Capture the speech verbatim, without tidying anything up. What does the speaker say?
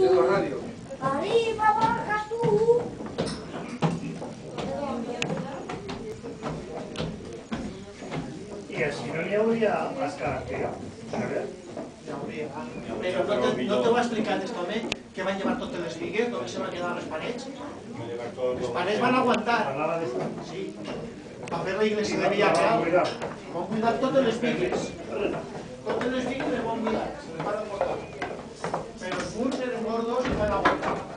Arriba, baja tú. I així no n'hi hauria escalatera, ¿sabes? N'hi hauria. Però no te, no te ho ha explicat aquest home que van llevar totes les bigues, on se van quedar les parets? Les parets van aguantar. Parlava de... Sí. Va fer la iglesia de Villarreal. Van cuidar totes les bigues. Totes les bigues les van cuidar, se les van aportar. Però els murs eren gordos i van aguantar.